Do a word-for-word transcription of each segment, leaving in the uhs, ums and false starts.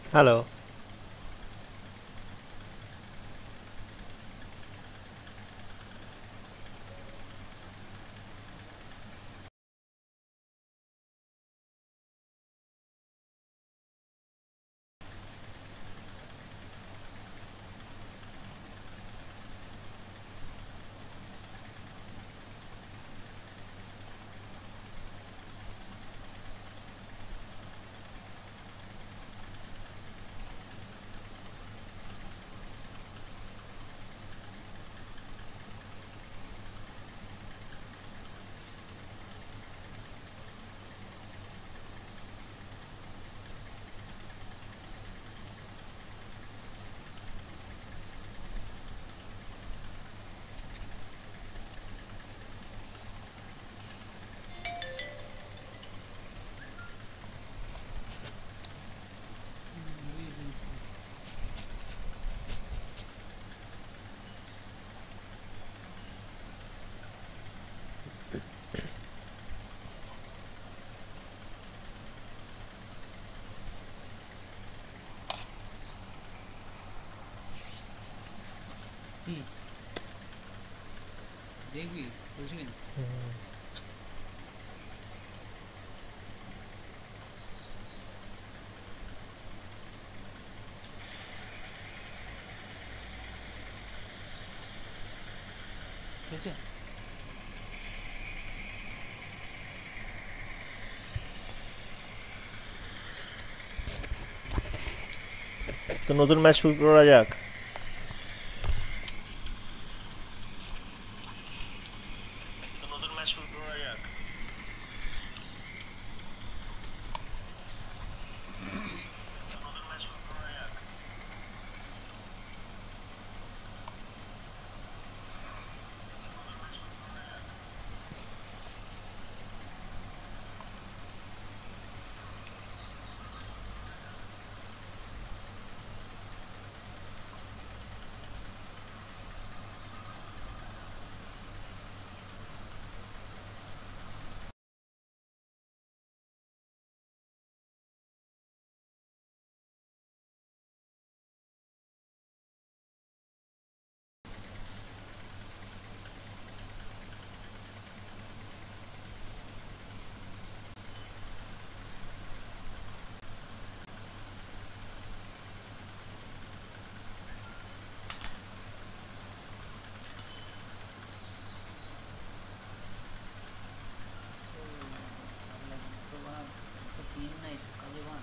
Hello. কি দেখবি বুঝবি না ঠিক আছে তো নতুন ম্যাচ শুরু করা যাক। তো নতুন ম্যাচ শুরু করা যাক। তো নতুন ম্যাচ শুরু করা যাক। তো বানা তো পিন নাই সকালে বান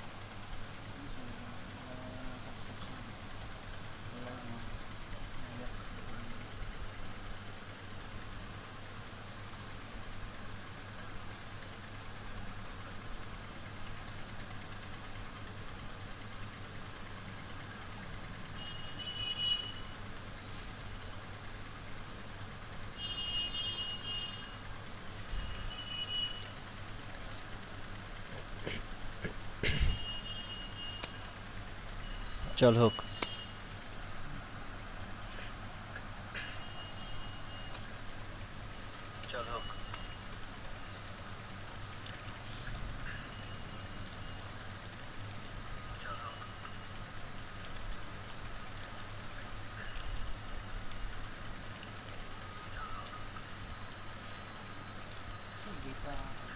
চল হোক। চল হোক। গীতা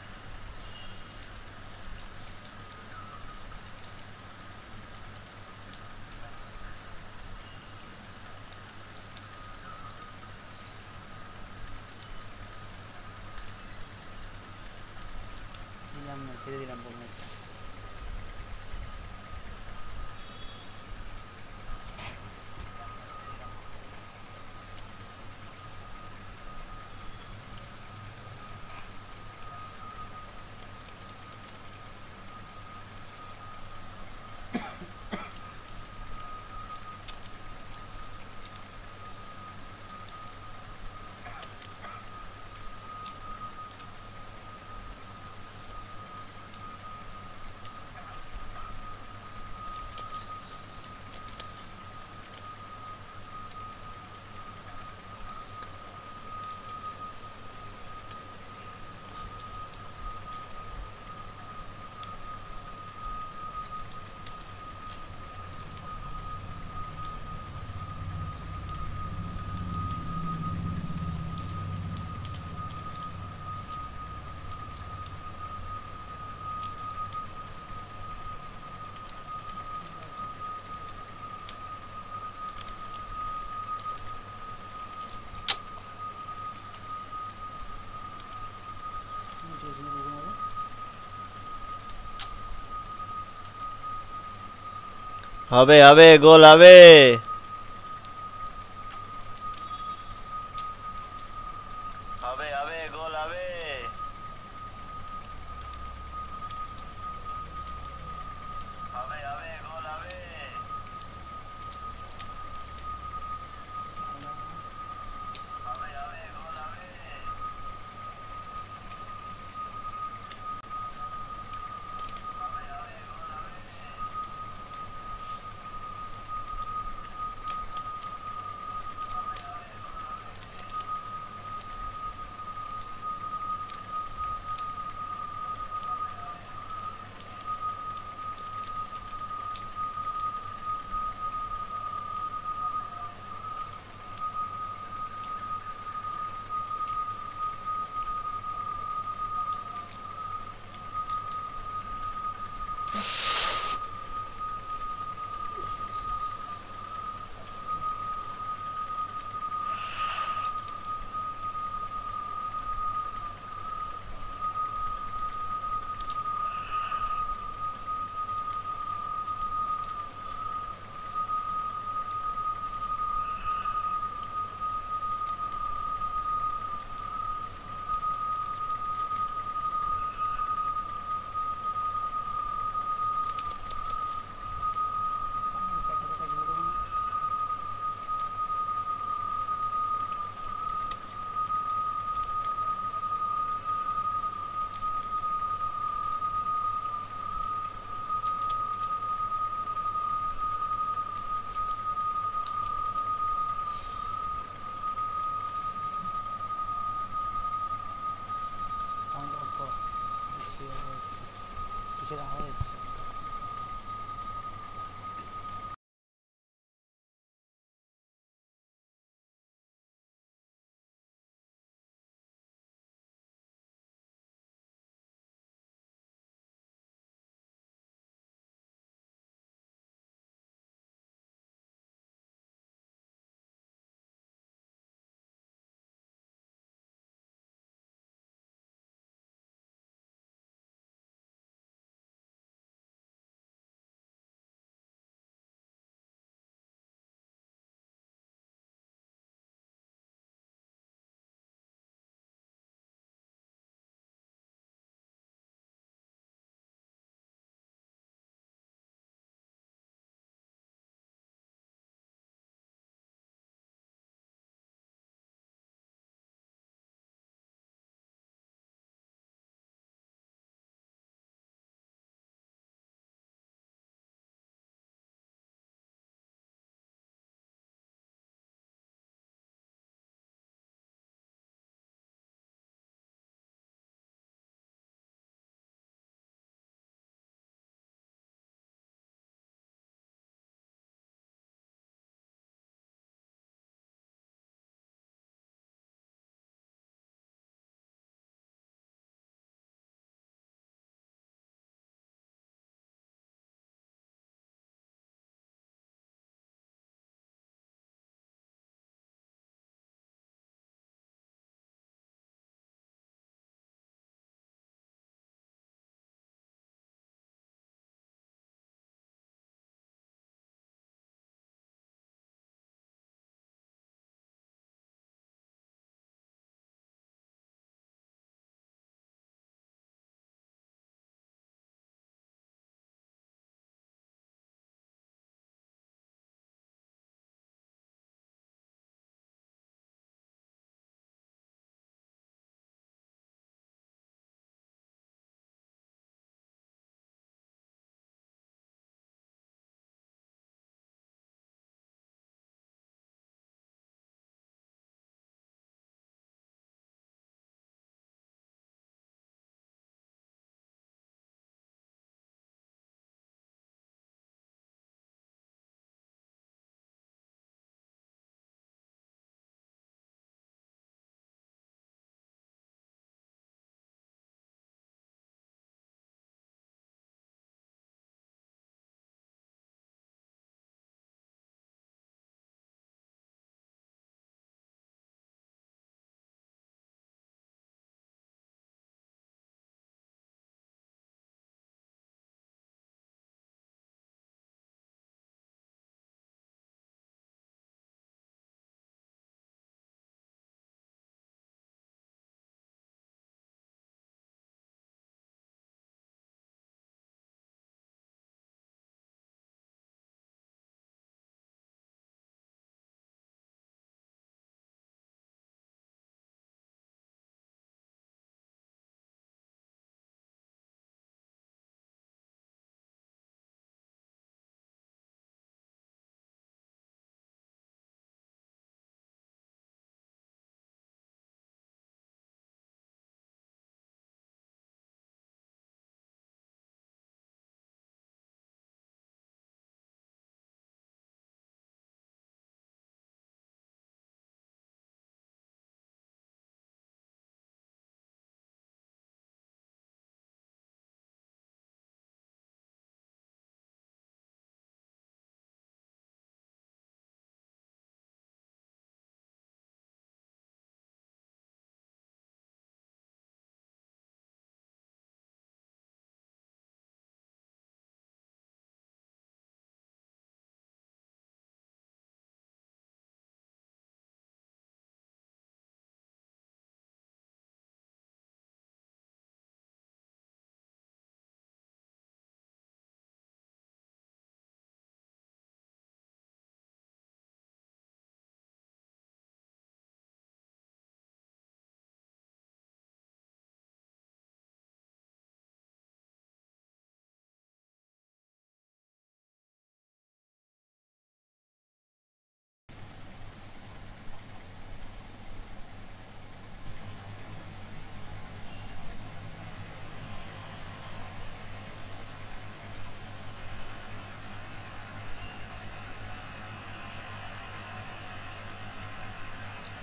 দিলাম না ছেড়ে দিলাম বললাম হবে হবে গোল হবে। হবে হবে গোল হবে। হবে হবে গোল হবে। साला হবে হবে গোল হবে। হবে হবে গোল হবে। पागल बैठा बैठा खेलो तो ना সাউন্ড অফ কর কিসের আওয়াজ হচ্ছে কিসের আওয়াজ হচ্ছে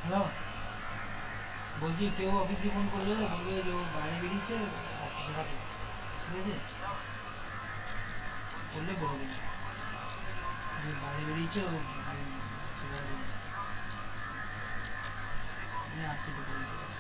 হ্যালো, বলছি কেউ অফিসে ফোন করলে বলবে যে ও বাইরে বেরিয়েছে, আসতে থাকে, ঠিক আছে? বললে বলবে যে বাইরে বেরিয়েছে, ও আমি আসছি তো বলতে পারছি।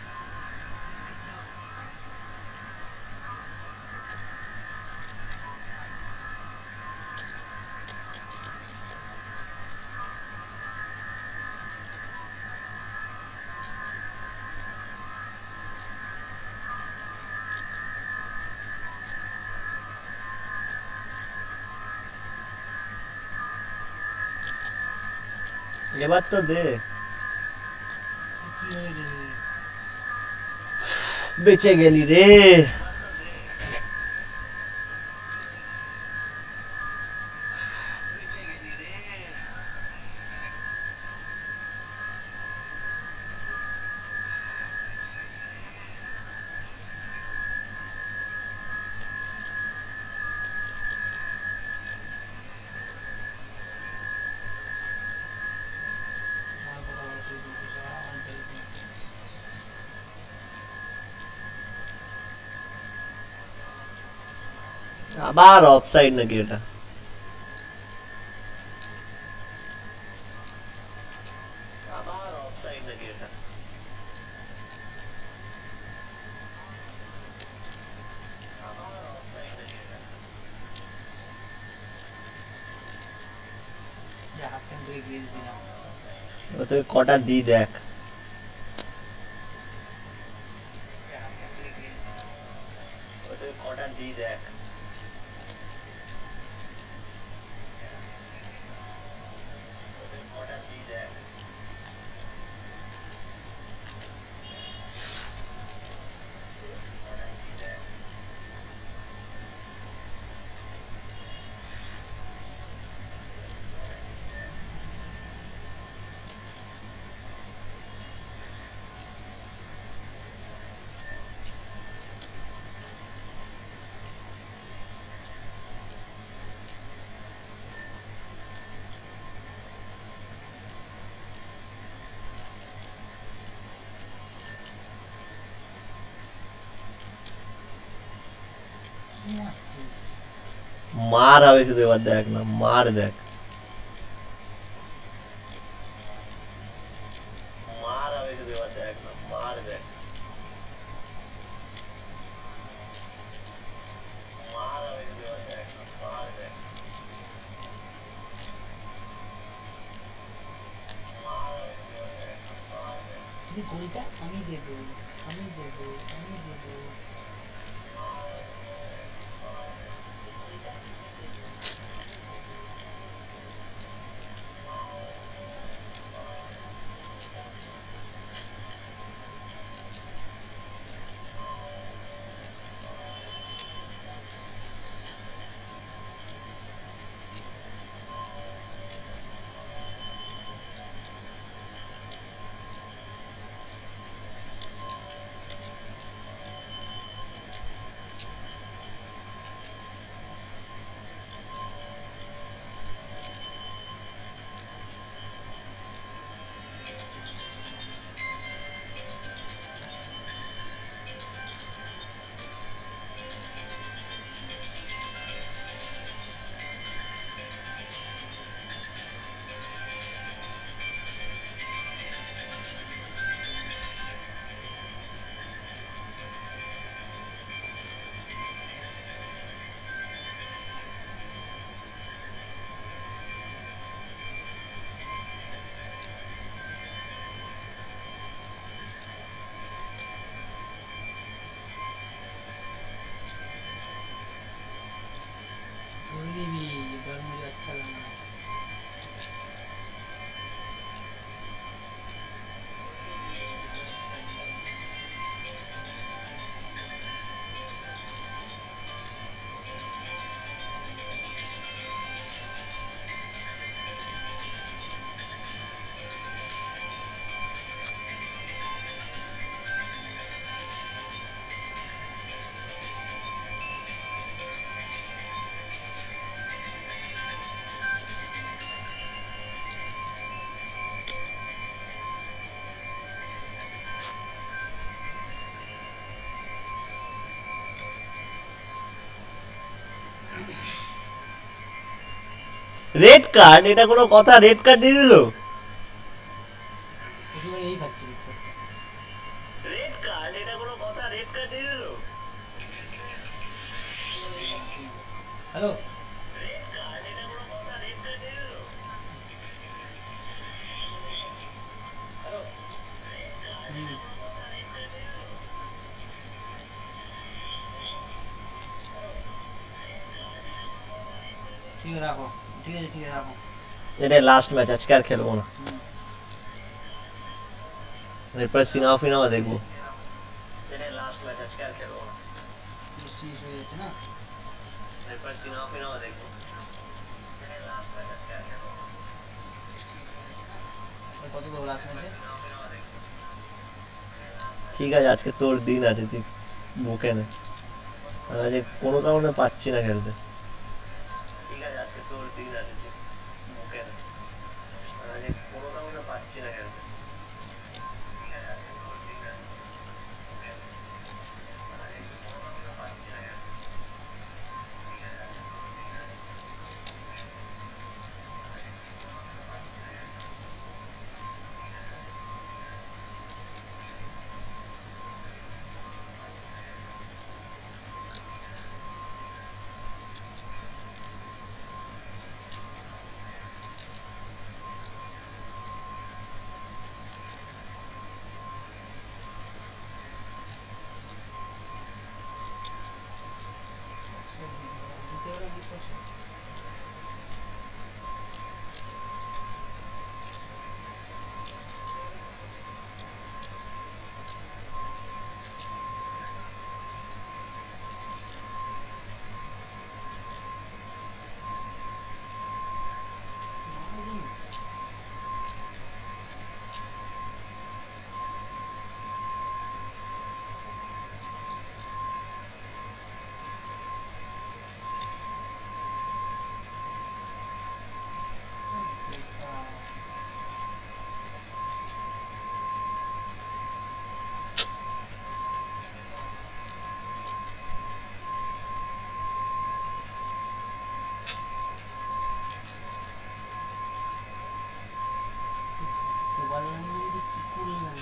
এবার তো দে, কিভাবে দেবে? বেঁচে গেলি রে। আর কথা বলা তুই বলতে চাও, আনচালিত। আবার অফসাইড নাকি এটা? আবার অফসাইড নাকি এটা? আবার অফসাইড নাকি এটা? যে হাফ টাইম থেকে গ্রেস দিলাম। ও তোকে কটা দি দেখ। ও তোকে কটা দি দেখ। ও তোকে কটা দি দেখ। কি মারছিস? মার হবে শুধু, এবার দেখ না, মার দেখ, মার হবে শুধু, এবার দেখ না, মার দেখ, মার হবে শুধু, এবার দেখ না, মার দেখ, মার হবে শুধু, এবার দেখ না, মার দেখ। কিন্তু গোলটা আমি দেবো, আমি দেবো, আমি দেবো। রেড কার্ড, এটা কোনো কথা? রেড কার্ড দিয়ে দিল। প্রতিবার এই খাচ্ছে রেড কার্ড, এটা কোনো কথা? রেড কার্ড দিয়ে দিল। হ্যালো রেড কার্ড, এটা কোনো কথা? রেড কার্ড দিয়ে দিল। হ্যালো ঠিক আছে রাখো, ঠিক আছে ঠিক আছে রাখো। এটাই লাস্ট ম্যাচ, আজকে আর খেলবো না। এরপরে সিনেমা ফিনেমা দেখবো। এটাই লাস্ট ম্যাচ, আজকে আর খেলবো না। বৃষ্টি হয়ে যাচ্ছে না, এরপরে সিনেমা ফিনেমা দেখবো। এটাই লাস্ট ম্যাচ, আজকে আর খেলবো না। কত দেবো লাস্ট ম্যাচে? ঠিক আছে, আজকে তোর দিন আছে, তুই বুকে নে। আমি আজকে কোনো কারণে পাচ্ছি না খেলতে। ঠিক আছে, আজকে তোর দিন আছে, তুই বুকে নে। আমি আজকে কোনো কারণে পাচ্ছি না খেলতে। ঠিক আছে, আজকে তোর দিন আছে, বুকে নে। আমি আজকে কোনো কারণে পাচ্ছি না খেলতে। ঠিক আছে, আজকে তোর দিন আছে, বুকে নে। আমি আজকে কোনো কারণে পাচ্ছি না খেলতে। দিতে পারো কি করছো? তো বললাম না যে কি করলাম,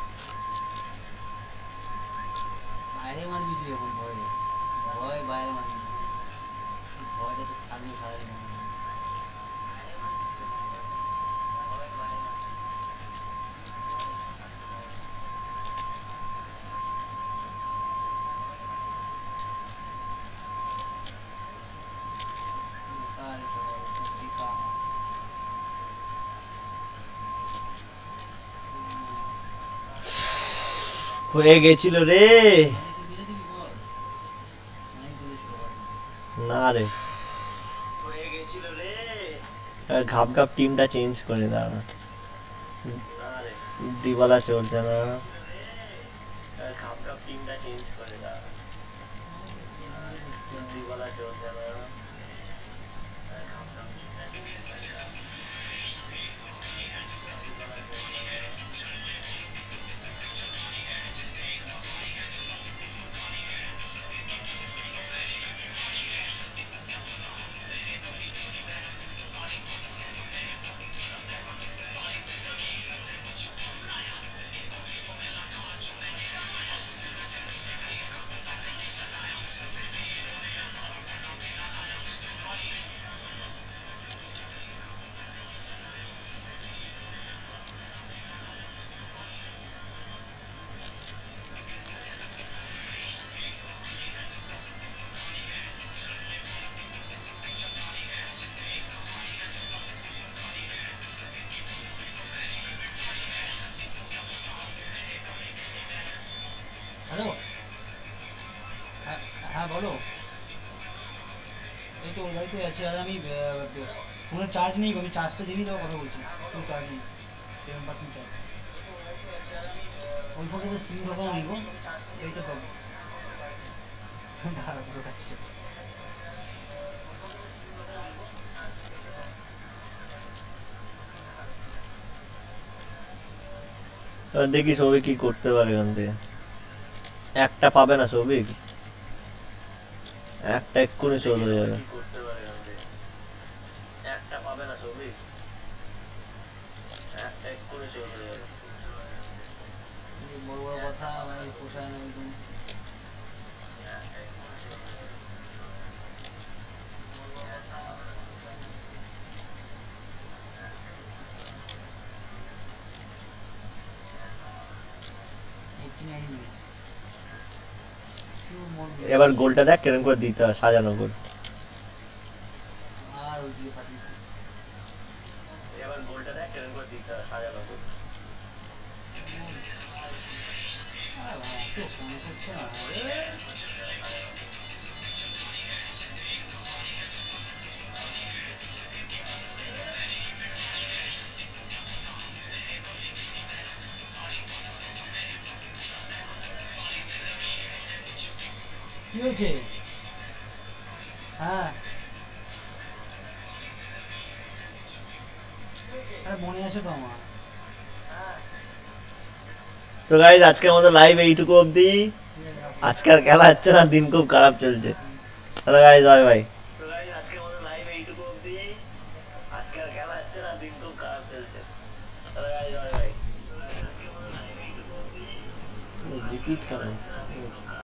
বাইরে মারবি তুই এখন, ভয় ভয় বাইরে মারবি, ভয়টা তো থাকবে সারাদিন। হয়ে গেছিল রে। না রে, হয়ে গেছিল রে। আর ঘাপ ঘাপ টিমটা চেঞ্জ করে দাও না। দিবালা চলছে না। আর ঘাপ ঘাপ টিমটা চেঞ্জ করে দাও। দিবালা চলছে না। আর ঘাপ ঘাপ টিমটা চেঞ্জ করে দাও। হ্যালো, হ্যাঁ বলো। এই তো ওই বাড়িতে আছি, আর আমি ফোনের চার্জ নেই, আমি চার্জটা দিয়ে দেওয়া কথা বলছি। তুমি চার্জ নেই, সেভেন পার্সেন্ট চার্জ। ওই ফোনে তো সিম ঢোকানো নেই গো, এই তো পাবো। দাঁড়া ঢোকাচ্ছি। দেখি সৌভিক কি করতে পারে এখান থেকে। একটা পাবে না সৌভিক, একটা এক্ষুনি শোধ হয়ে যাবে। একটা বড় বড় কথা ভাই পোষায় না একদম। eighty-nine minutes. Few more minutes. এবার গোলটা দেখ কেরম করে দিতে হয়, সাজানো গোল। আর ওই দিয়ে পাঠিয়েছি। এবার গোলটা দেখ কেরম করে দিতে হয়, সাজানো গোল। আর ভাই এত ফোন করছে না রে। কি হয়েছে? হ্যাঁ আরে মনে আছে তো আমার। সো গাইস আজকের মতো লাইভ এইটুকু অবধি। আজকাল খেলা হচ্ছে না, দিন খুব খারাপ চলছে। Hello guys, bye bye. So guys আজকের মতো লাইভ এইটুকু অবধি। আজকাল খেলা হচ্ছে না, দিন খুব খারাপ চলছে। Hello guys, bye bye. Repeat কেন হচ্ছে?